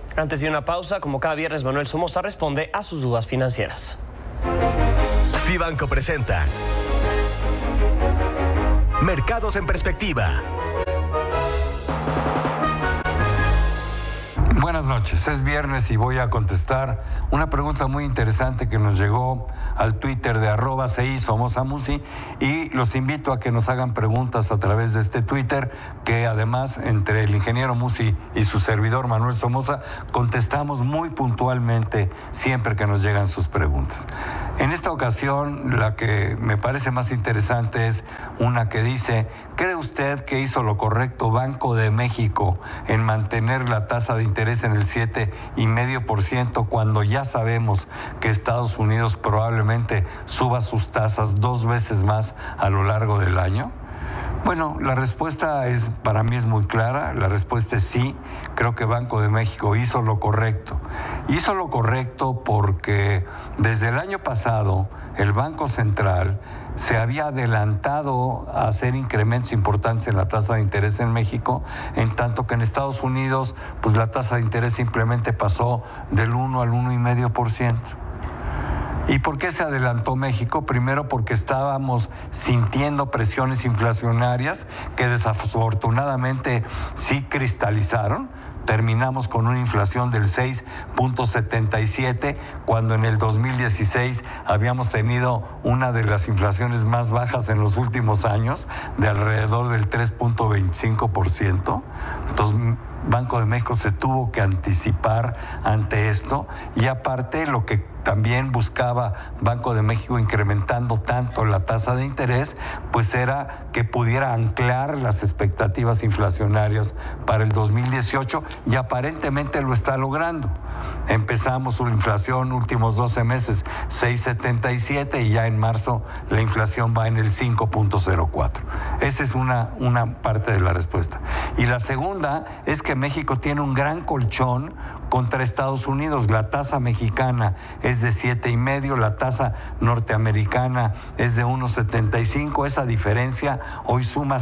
Antes de una pausa, como cada viernes, Manuel Somoza responde a sus dudas financieras. Fibanco presenta Mercados en Perspectiva. Buenas noches, es viernes y voy a contestar una pregunta muy interesante que nos llegó al Twitter de @CISomosaMusi, y los invito a que nos hagan preguntas a través de este Twitter, que además entre el ingeniero Musi y su servidor Manuel Somoza contestamos muy puntualmente siempre que nos llegan sus preguntas. En esta ocasión, la que me parece más interesante es una que dice: ¿cree usted que hizo lo correcto Banco de México en mantener la tasa de interés en el 7,5% cuando ya sabemos que Estados Unidos probablemente suba sus tasas 2 veces más a lo largo del año? Bueno, la respuesta para mí es muy clara. La respuesta es sí. Creo que Banco de México hizo lo correcto. Hizo lo correcto porque desde el año pasado el Banco Central se había adelantado a hacer incrementos importantes en la tasa de interés en México, en tanto que en Estados Unidos pues la tasa de interés simplemente pasó del 1 al 1,5%. ¿Y por qué se adelantó México? Primero porque estábamos sintiendo presiones inflacionarias que desafortunadamente sí cristalizaron. Terminamos con una inflación del 6,77, cuando en el 2016 habíamos tenido una de las inflaciones más bajas en los últimos años, de alrededor del 3,25%. Entonces, Banco de México se tuvo que anticipar ante esto, y aparte lo que también buscaba Banco de México incrementando tanto la tasa de interés, pues era que pudiera anclar las expectativas inflacionarias para el 2018, y aparentemente lo está logrando. Empezamos su inflación últimos 12 meses 6,77, y ya en marzo la inflación va en el 5,04. Esa es una parte de la respuesta. Y la segunda es que México tiene un gran colchón contra Estados Unidos. La tasa mexicana es de 7,5, la tasa norteamericana es de 1,75. Esa diferencia hoy suma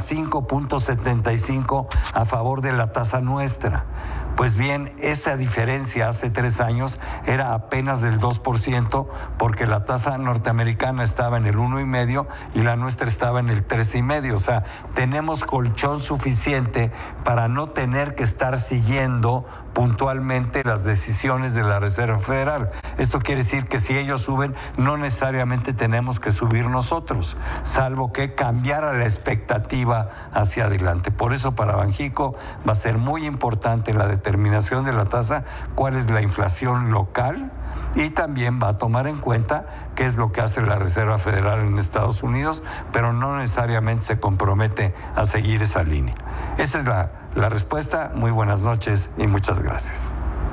5,75 a favor de la tasa nuestra. Pues bien, esa diferencia hace 3 años era apenas del 2%, porque la tasa norteamericana estaba en el 1,5 y la nuestra estaba en el 3,5. O sea, tenemos colchón suficiente para no tener que estar siguiendo puntualmente las decisiones de la Reserva Federal. Esto quiere decir que si ellos suben, no necesariamente tenemos que subir nosotros, salvo que cambiara la expectativa hacia adelante. Por eso para Banxico va a ser muy importante la determinación de la tasa, cuál es la inflación local, y también va a tomar en cuenta qué es lo que hace la Reserva Federal en Estados Unidos, pero no necesariamente se compromete a seguir esa línea. Esa es la respuesta. Muy buenas noches y muchas gracias.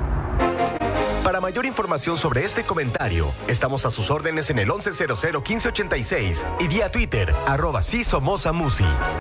Para mayor información sobre este comentario, estamos a sus órdenes en el 1100-1586 y vía Twitter @CISomosaMusi.